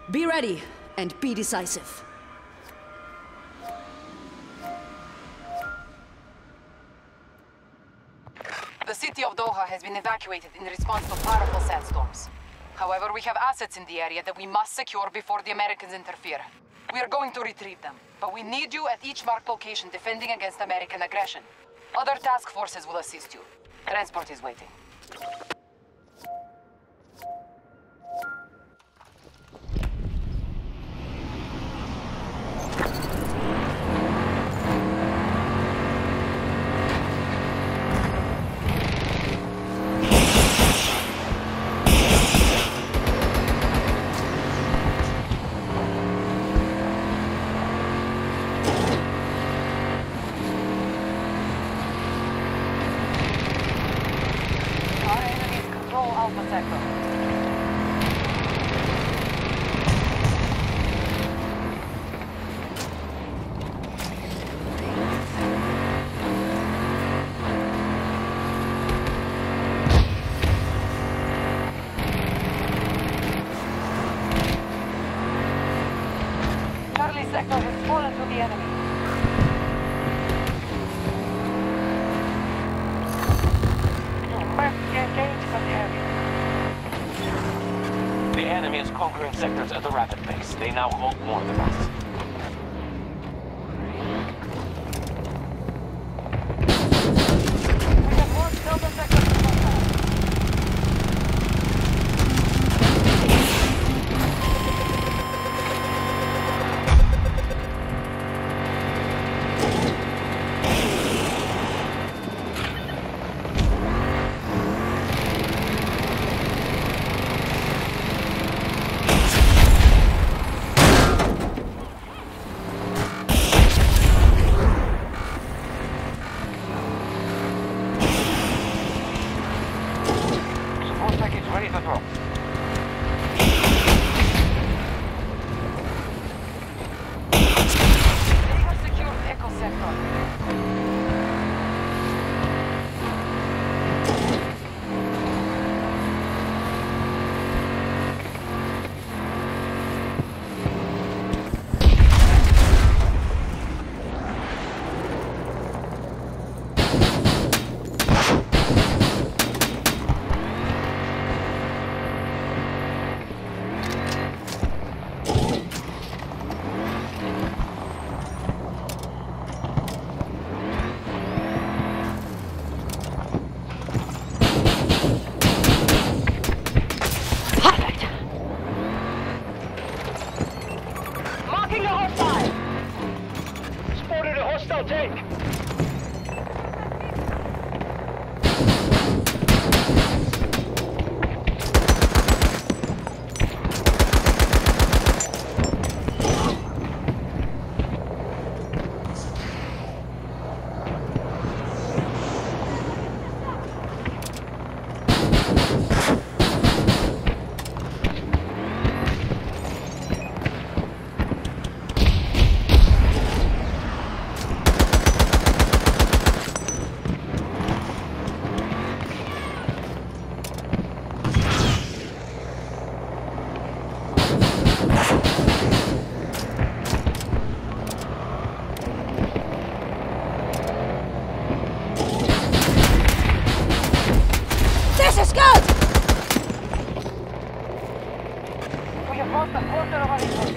Be ready, and be decisive. The city of Doha has been evacuated in response to powerful sandstorms. However, we have assets in the area that we must secure before the Americans interfere. We are going to retrieve them, but we need you at each marked location defending against American aggression. Other task forces will assist you. Transport is waiting. Alpha Sector. Charlie Sector has fallen to the enemy. Engage from the area. The enemy is conquering sectors at a rapid pace. They now hold more than us. We have lost Delta Sector to combat. Ready for throw. They have secured Echo Sector. Take! We have lost a quarter of our resources.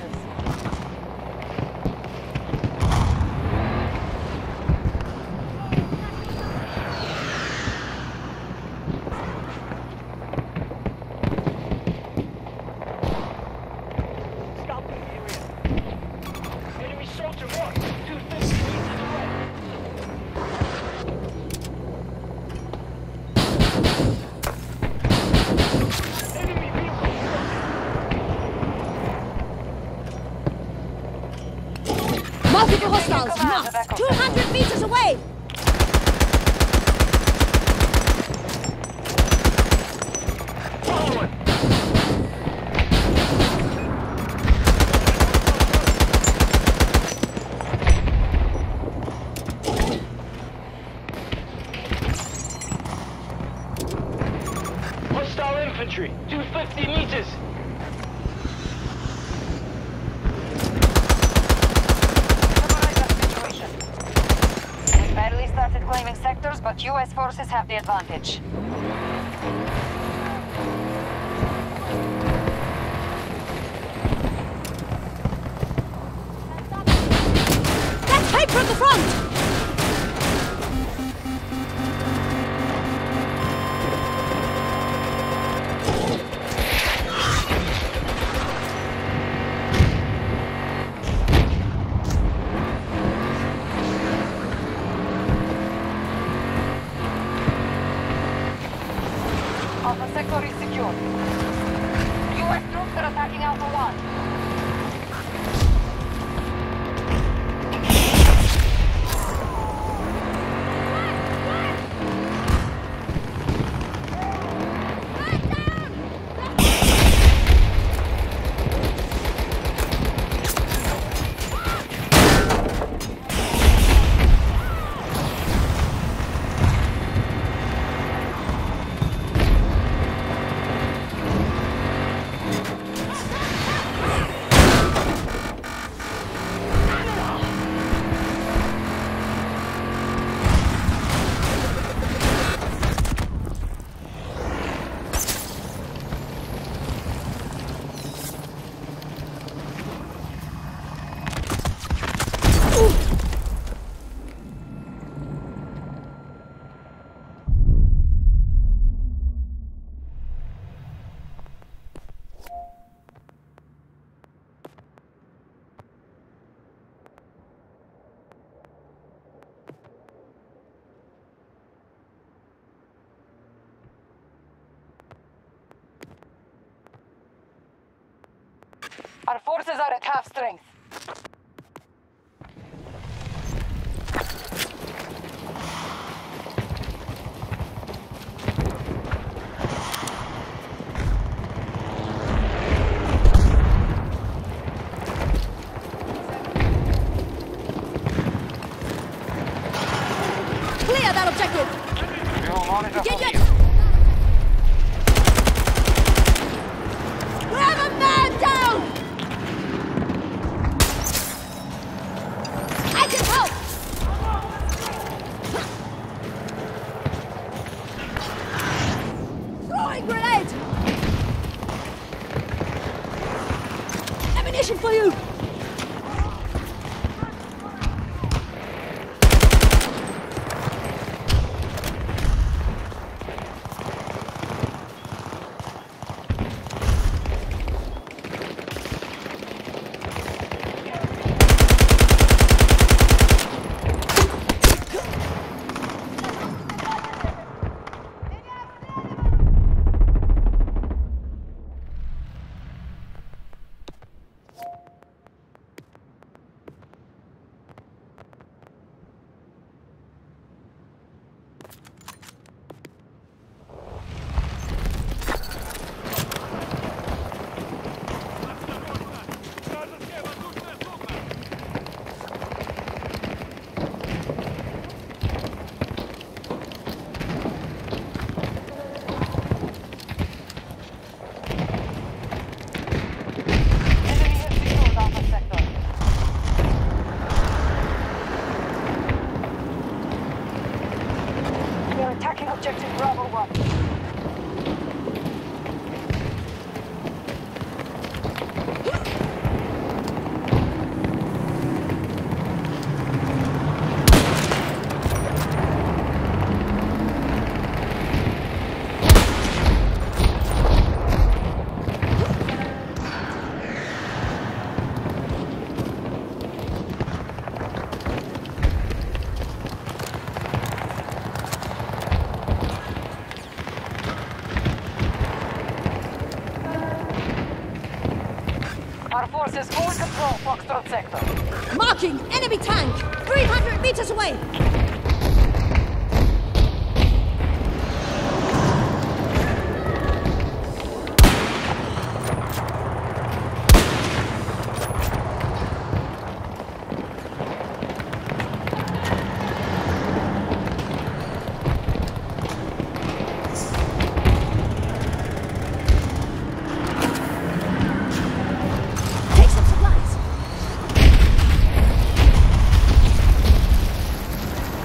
Stop the area. Enemy soldier marked. 250 meters away. Enemy vehicle spotted. Multiple hostiles, marked 200 meters away! Follow it. Hostile infantry, 250 meters. started claiming sectors, but US forces have the advantage. Let's take from the front! Alpha sector is secure. US troops are attacking Alpha 1. Our forces are at half strength. Clear that objective! Get your... We have a man down! I can help! Throwing grenade! Ammunition for you! Attacking objective Bravo 1. Our forces full control Foxtrot sector. Marking enemy tank! 300 meters away! Take some supplies!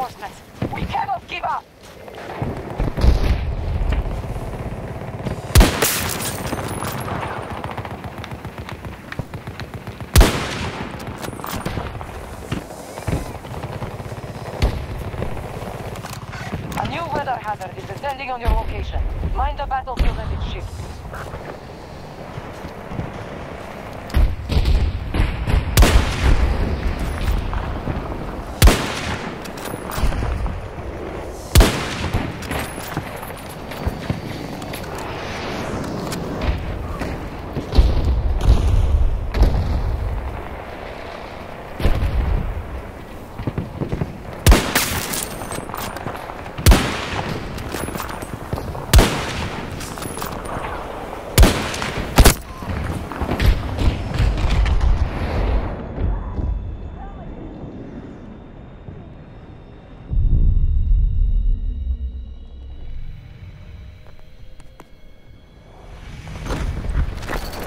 reinforcements. We cannot give up! A new weather hazard is descending on your location. Mind the battlefield as it shifts.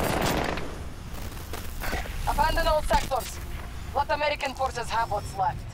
Abandon all sectors. Let American forces have what's left.